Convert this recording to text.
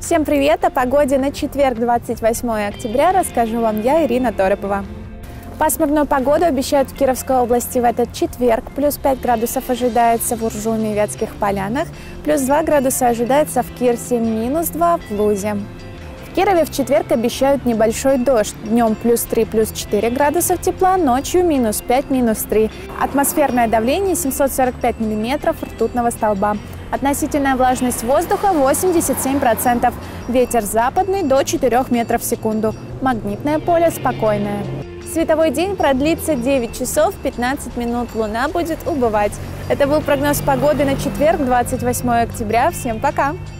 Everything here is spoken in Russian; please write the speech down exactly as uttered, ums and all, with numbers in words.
Всем привет! О погоде на четверг, двадцать восьмое октября, расскажу вам я, Ирина Торопова. Пасмурную погоду обещают в Кировской области в этот четверг. Плюс пять градусов ожидается в Уржуме и Вятских Полянах. Плюс два градуса ожидается в Кирсе, минус два в Лузе. В Кирове в четверг обещают небольшой дождь. Днем плюс три, плюс четыре градусов тепла, ночью минус пять, минус три. Атмосферное давление семьсот сорок пять миллиметров ртутного столба. Относительная влажность воздуха восемьдесят семь процентов. Ветер западный до четырёх метров в секунду. Магнитное поле спокойное. Световой день продлится девять часов пятнадцать минут. Луна будет убывать. Это был прогноз погоды на четверг, двадцать восьмое октября. Всем пока!